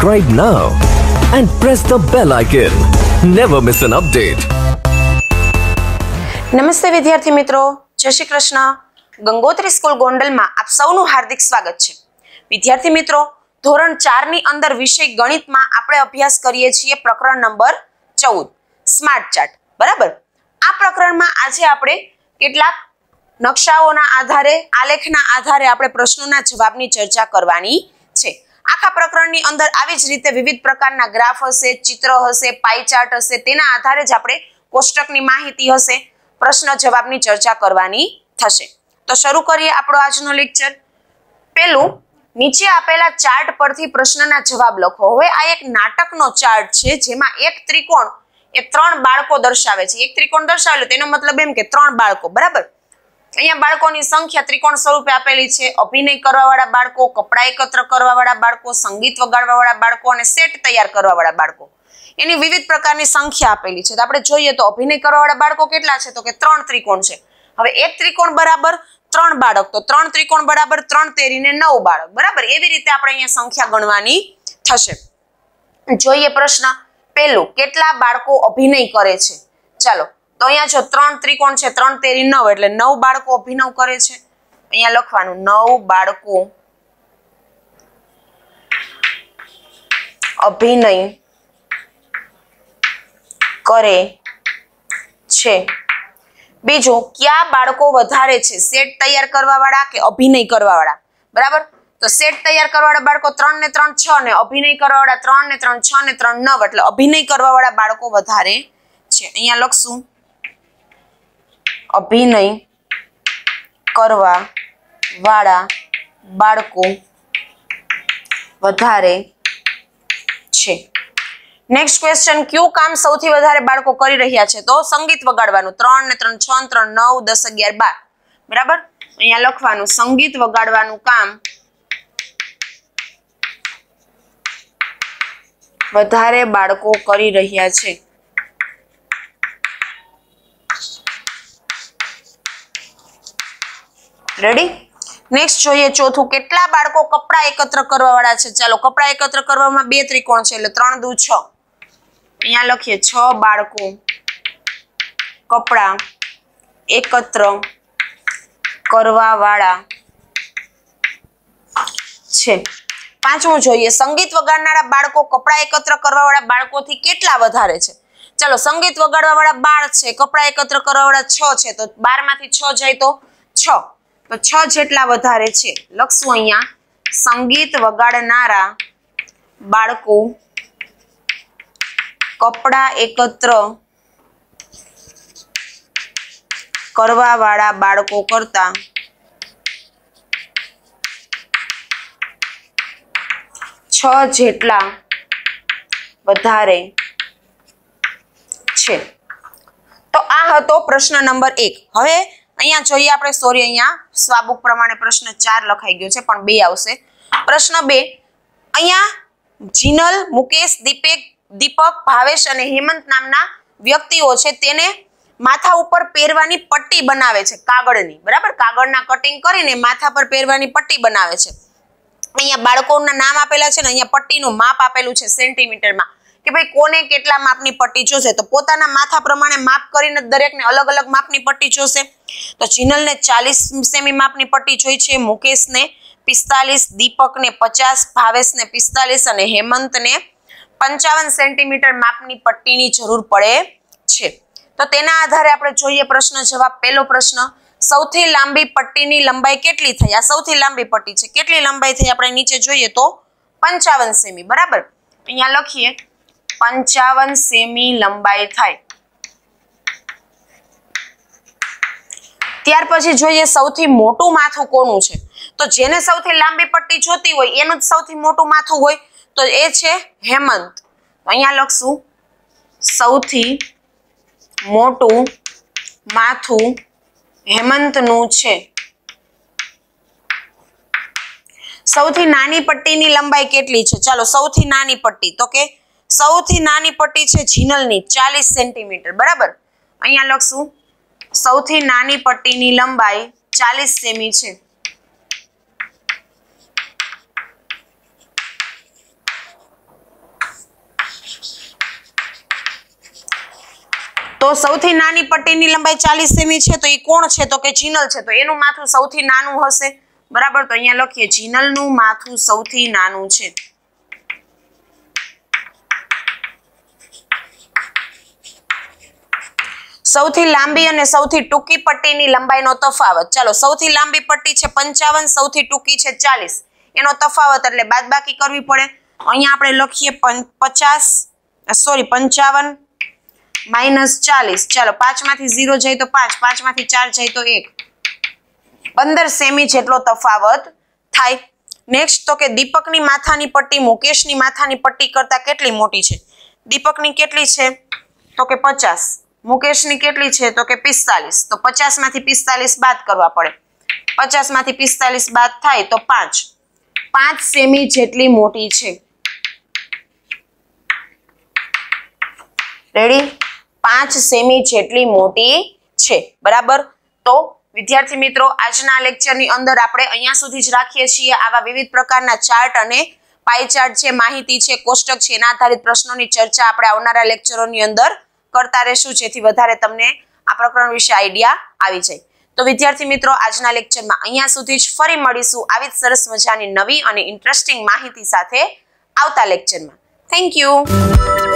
subscribe now and press the bell icon. Never miss an update. નમસ્તે વિદ્યાર્થી મિત્રો, જય શ્રી કૃષ્ણ. ગંગોત્રી સ્કૂલ ગોંડલમાં આપ સૌનું હાર્દિક સ્વાગત છે. વિદ્યાર્થી મિત્રો, ધોરણ 4 ની અંદર વિષય ગણિતમાં આપણે અભ્યાસ કરીએ છીએ પ્રકરણ નંબર 14 સ્માર્ટ ચાર્ટ. બરાબર, આ પ્રકરણમાં આજે આપણે કેટલાક નકશાઓના આધારે, આલેખના આધારે આપણે પ્રશ્નોના જવાબની ચર્ચા કરવાની છે. આખા પ્રકરણની અંદર આવી જ રીતે વિવિધ પ્રકારના ગ્રાફ હશે, ચિત્ર હશે, પાઈ ચાર્ટ હશે, તેના આધારે જ આપણે કોષ્ટકની માહિતી હશે, પ્રશ્ન જવાબની ચર્ચા કરવાની થશે. તો શરૂ કરીએ આપણો આજનો લેક્ચર. પહેલું, નીચે આપેલા ચાર્ટ પરથી પ્રશ્નના જવાબ લખો. હવે આ એક નાટકનો ચાર્ટ છે જેમાં એક ત્રિકોણ એ 3 બાળકો દર્શાવે છે. એક ત્રિકોણ દર્શાવેલો તેનો મતલબ એમ કે 3 બાળકો. બરાબર, અહીંયા બાળકોની સંખ્યા ત્રિકોણ સ્વરૂપે આપેલી છે. અભિનય કરવાવાળા બાળકો, કપડા એકત્ર કરવાવાળા બાળકો, સંગીત વગાડવાવાળા બાળકો અને સેટ તૈયાર કરવાવાળા બાળકો, એની વિવિધ પ્રકારની સંખ્યા આપેલી છે. તો આપણે જોઈએ તો અભિનય કરવાવાળા બાળકો કેટલા છે? તો કે 3 ત્રિકોણ છે. હવે એક ત્રિકોણ બરાબર 3 બાળક, તો 3 ત્રિકોણ બરાબર 3 તેરીને 9 બાળક. બરાબર, એવી રીતે આપણે અહીંયા સંખ્યા ગણવાની થશે. જોઈએ પ્રશ્ન પહેલું, કેટલા બાળકો અભિનય કરે છે? ચાલો, તો અહીંયા જો 3 ત્રિકોણ છે, 3 તેરી 9 એટલે 9 બાળકો અભિનય કરે છે. અહીંયા લખવાનું 9 બાળકો અભિનય કરે છે. બીજું, કયા બાળકો વધારે છે? સેટ તૈયાર કરવા વાળા કે અભિનય કરવા વાળા? બરાબર, તો સેટ તૈયાર કરવા વાળા બાળકો 3 ને 3 6 ને અભિનય કરવા વાળા 3 ને 3 6 ને 3 9 એટલે અભિનય કરવા વાળા બાળકો વધારે છે. અહીંયા લખશું અભિનય કરવા વાળા બાળકો વધારે છે. નેક્સ્ટ ક્વેશ્ચન, કયું કામ સૌથી વધારે બાળકો કરી રહ્યા છે? તો સંગીત વગાડવાનું. 3 ને 3 6 ને 3 9 10 11 12. બરાબર, અહીંયા લખવાનું સંગીત વગાડવાનું કામ વધારે બાળકો કરી રહ્યા છે. રેડી? નેક્સ્ટ જોઈએ ચોથું, કેટલા બાળકો કપડા એકત્ર કરવા વાળા છે? ચાલો, કપડા એકત્ર કરવામાં 2 ત્રિકોણ છે એટલે 3 દુ 6. અહીંયા લખીએ 6 બાળકો કપડા એકત્ર કરવા વાળા છે. પાંચમું જોઈએ, સંગીત વગાડનારા બાળકો કપડા એકત્ર કરવા વાળા બાળકોથી કેટલા વધારે છે? ચાલો, સંગીત વગાડવા વાળા 12 છે, કપડા એકત્ર કરવા વાળા 6 છે, તો 12 માંથી 6 જાય તો 6, તો 6 જેટલા વધારે છે. લખશું અહીંયા સંગીત વગાડનારા બાળકો કપડા એકત્ર કરવા વાળા બાળકો કરતા 6 જેટલા વધારે છે. તો આ હતો પ્રશ્ન નંબર 1. હવે અહીંયા જોઈએ આપણે, સોરી, અહીંયા સ્વાબુક પ્રમાણે પ્રશ્ન 4 લખાઈ ગયો છે પણ 2 આવશે. પ્રશ્ન 2, અહીંયા જીનલ, મુકેશ, દીપક, ભાવેશ અને હેમંત નામના વ્યક્તિઓ છે, તેને માથા ઉપર પહેરવાની પટ્ટી બનાવે છે કાગળની. બરાબર, કાગળના કટિંગ કરીને માથા પર પહેરવાની પટ્ટી બનાવે છે. અહીંયા બાળકોના નામ આપેલા છે ને અહીંયા પટ્ટીનું માપ આપેલું છે સેન્ટીમીટરમાં, કે ભાઈ કોને કેટલા માપની પટ્ટી જોશે. તો પોતાના માથા પ્રમાણે માપ કરીને દરેકને અલગ અલગ માપની પટ્ટી જોશે. તો જીનલને 40 સેમી માપની પટ્ટી જોઈ છે, મુકેશને 45, દીપકને 50, ભાવેશને 45 અને હેમંતને 55 સેન્ટીમીટર માપની પટ્ટીની જરૂર પડે છે. તો તેના આધારે આપણે જોઈએ પ્રશ્ન જવાબ. પહેલો પ્રશ્ન, સૌથી લાંબી પટ્ટીની લંબાઈ કેટલી થઈ? આ સૌથી લાંબી પટ્ટી છે, કેટલી લંબાઈ થઈ આપણે નીચે જોઈએ તો 55 સેમી. બરાબર, અહીંયા લખીએ 55 સેમી લંબાઈ થાય. ત્યાર પછી જોઈએ સૌથી મોટું માથું કોનું છે? તો જેને સૌથી લાંબી પટ્ટી જોતી હોય એનું જ સૌથી મોટું માથું હોય, તો એ છે હેમંત. અહીંયા લખશું સૌથી મોટું માથું હેમંતનું છે. સૌથી નાની પટ્ટીની લંબાઈ કેટલી છે? ચાલો, સૌથી નાની પટ્ટી, તો કે સૌથી નાની પટ્ટી છે જીનલની 40 સેન્ટીમીટર. બરાબર, અહીંયા લખશું સૌથી નાની પટ્ટીની લંબાઈ 40 સેમી છે. તો સૌથી નાની પટ્ટીની લંબાઈ 40 સેમી છે, તો એ કોણ છે? તો કે જીનલ છે, તો એનું માથું સૌથી નાનું હશે, બરાબર. તો અહીંયા લખીએ જીનલનું માથું સૌથી નાનું છે. સૌથી લાંબી અને સૌથી ટૂંકી પટ્ટીની લંબાઈનો તફાવત. ચાલો, સૌથી લાંબી પટ્ટી છે 55, સૌથી ટૂંકી છે 40. એનો તફાવત એટલે બાદબાકી કરવી પડે. અહીંયા આપણે લખીએ 55 માઇનસ 40. ચાલો, 5 માંથી 0 જાય તો 5, 5 માંથી 4 જાય તો 1. 15 સેમી જેટલો તફાવત થાય. નેક્સ્ટ તો કે દીપકની માથાની પટ્ટી મુકેશની માથાની પટ્ટી કરતા કેટલી મોટી છે? દીપકની કેટલી છે? તો કે 50. મુકેશની કેટલી છે? તો કે 45. તો 50 માંથી 45 બાદ કરવા પડે. 50 માંથી 45 બાદ થાય તો 5 સેમી જેટલી મોટી છે. રેડી? 5 સેમી જેટલી મોટી છે, બરાબર. તો વિદ્યાર્થી મિત્રો, આજના લેક્ચરની અંદર આપણે અહીંયા સુધી જ રાખીએ છીએ. આવા વિવિધ પ્રકારના ચાર્ટ અને પાઈ ચાર્ટ છે, માહિતી છે, કોષ્ટક છે, એના આધારિત પ્રશ્નોની ચર્ચા આપણે આવનારા લેક્ચરોની અંદર કરતા રહેશું, જેથી વધારે તમને આ પ્રકરણ વિશે આઈડિયા આવી જાય. તો વિદ્યાર્થી મિત્રો, આજના લેક્ચરમાં અહીંયા સુધી જ. ફરી મળીશું આવી જ સરસ મજાની નવી અને ઇન્ટરેસ્ટિંગ માહિતી સાથે આવતા લેક્ચરમાં. Thank you.